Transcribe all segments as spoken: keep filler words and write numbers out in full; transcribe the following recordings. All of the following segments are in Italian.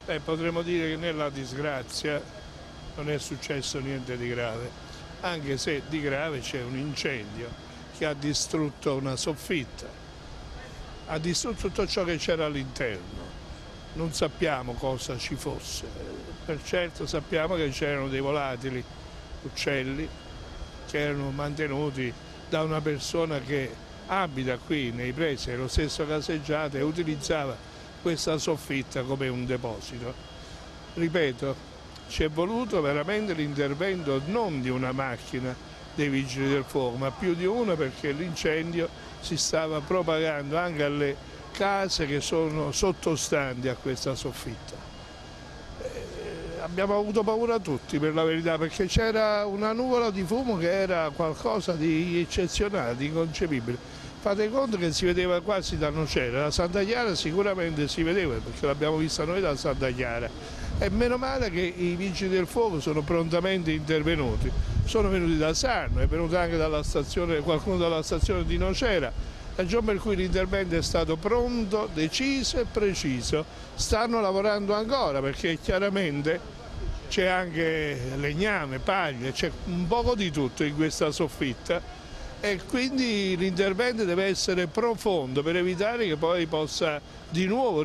Beh, potremmo dire che nella disgrazia non è successo niente di grave, anche se di grave c'è un incendio che ha distrutto una soffitta, ha distrutto tutto ciò che c'era all'interno. Non sappiamo cosa ci fosse, per certo sappiamo che c'erano dei volatili, uccelli, che erano mantenuti da una persona che abita qui nei pressi dello stesso caseggiato e utilizzava questa soffitta come un deposito. Ripeto, ci è voluto veramente l'intervento non di una macchina dei vigili del fuoco, ma più di una, perché l'incendio si stava propagando anche alle case che sono sottostanti a questa soffitta. Eh, abbiamo avuto paura tutti, per la verità, perché c'era una nuvola di fumo che era qualcosa di eccezionale, di inconcepibile. Fate conto che si vedeva quasi da Nocera, da Santa Chiara sicuramente si vedeva, perché l'abbiamo vista noi da Santa Chiara. E meno male che i vigili del fuoco sono prontamente intervenuti. Sono venuti da Sarno, è venuto anche dalla stazione, qualcuno dalla stazione di Nocera, ragione per cui l'intervento è stato pronto, deciso e preciso. Stanno lavorando ancora, perché chiaramente c'è anche legname, paglia, c'è un poco di tutto in questa soffitta. E quindi l'intervento deve essere profondo per evitare che poi possa di nuovo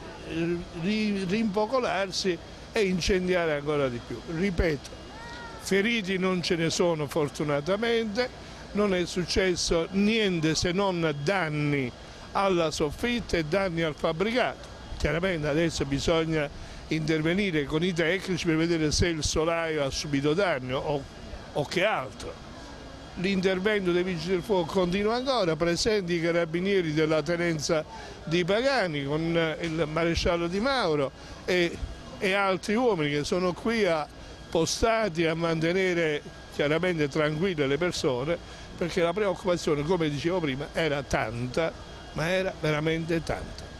rimpocolarsi e incendiare ancora di più. Ripeto, feriti non ce ne sono fortunatamente, non è successo niente se non danni alla soffitta e danni al fabbricato. Chiaramente adesso bisogna intervenire con i tecnici per vedere se il solaio ha subito danni o, o che altro. L'intervento dei vigili del fuoco continua ancora, presenti i carabinieri della tenenza di Pagani con il maresciallo Di Mauro e, e altri uomini che sono qui a, postati a mantenere chiaramente tranquille le persone, perché la preoccupazione, come dicevo prima, era tanta, ma era veramente tanta.